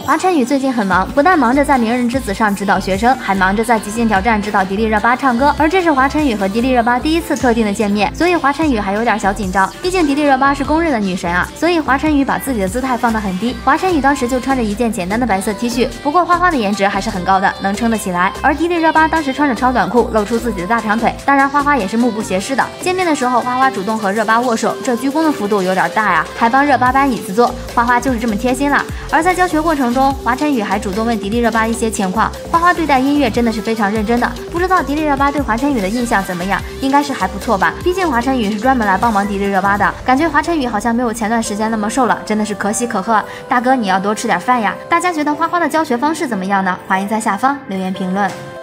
华晨宇最近很忙，不但忙着在《明日之子》上指导学生，还忙着在《极限挑战》指导迪丽热巴唱歌。而这是华晨宇和迪丽热巴第一次特定的见面，所以华晨宇还有点小紧张。毕竟迪丽热巴是公认的女神啊，所以华晨宇把自己的姿态放得很低。华晨宇当时就穿着一件简单的白色 T 恤，不过花花的颜值还是很高的，能撑得起来。而迪丽热巴当时穿着超短裤，露出自己的大长腿，当然花花也是目不斜视的。见面的时候，花花主动和热巴握手，这鞠躬的幅度有点大呀，还帮热巴搬椅子坐。花花就是这么贴心啦。而在教学过程中，华晨宇还主动问迪丽热巴一些情况。花花对待音乐真的是非常认真的，不知道迪丽热巴对华晨宇的印象怎么样？应该是还不错吧，毕竟华晨宇是专门来帮忙迪丽热巴的。感觉华晨宇好像没有前段时间那么瘦了，真的是可喜可贺。大哥，你要多吃点饭呀！大家觉得花花的教学方式怎么样呢？欢迎在下方留言评论。